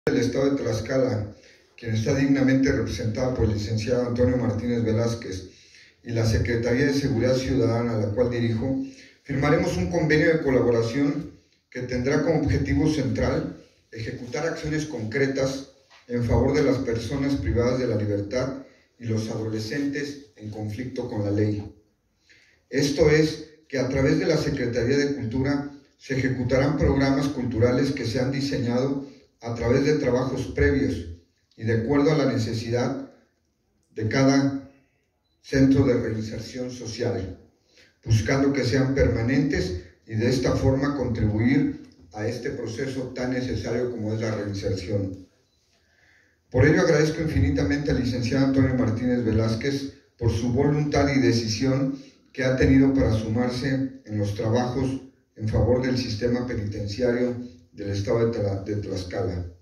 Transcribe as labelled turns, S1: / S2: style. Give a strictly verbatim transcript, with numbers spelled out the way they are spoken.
S1: del Estado de Tlaxcala, quien está dignamente representada por el licenciado Antonio Martínez Velázquez, y la Secretaría de Seguridad Ciudadana, a la cual dirijo, firmaremos un convenio de colaboración que tendrá como objetivo central ejecutar acciones concretas en favor de las personas privadas de la libertad y los adolescentes en conflicto con la ley. Esto es, que a través de la Secretaría de Cultura se ejecutarán programas culturales que se han diseñado a través de trabajos previos y de acuerdo a la necesidad de cada centro de reinserción social, buscando que sean permanentes y de esta forma contribuir a este proceso tan necesario como es la reinserción. Por ello agradezco infinitamente al licenciado Antonio Martínez Velázquez por su voluntad y decisión que ha tenido para sumarse en los trabajos en favor del sistema penitenciario del Estado de Tlaxcala.